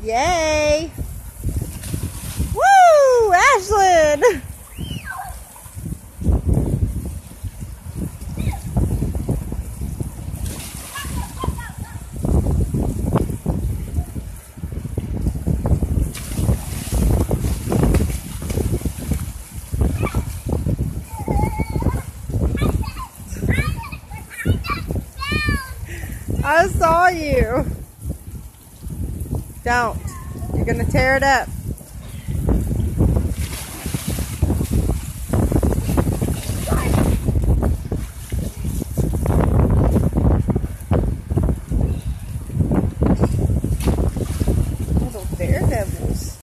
Yay! Woo! Ashlyn! I saw you. Don't. You're gonna tear it up. Little daredevils.